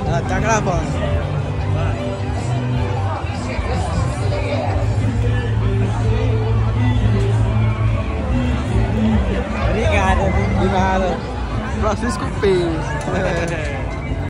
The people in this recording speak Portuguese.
Ah, tá gravando. Obrigado, viu? De nada. Francisco Pires.